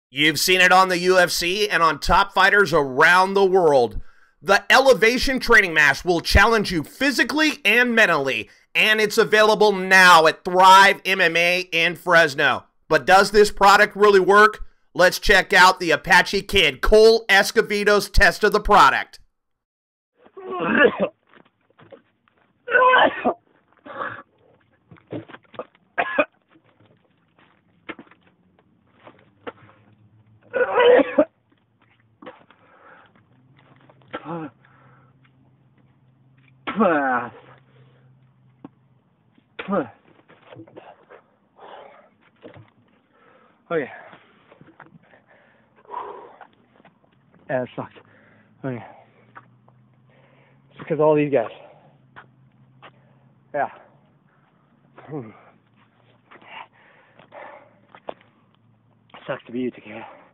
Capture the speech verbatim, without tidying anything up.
You've seen it on the U F C and on top fighters around the world. The Elevation Training Mask will challenge you physically and mentally, and it's available now at Thrive M M A in Fresno. But does this product really work? Let's check out the Apache Kid, Cole Escovedo's test of the product. Okay. Yeah, it sucked. Okay. It's because of all these guys. Yeah. Sucks to be you, Takeda.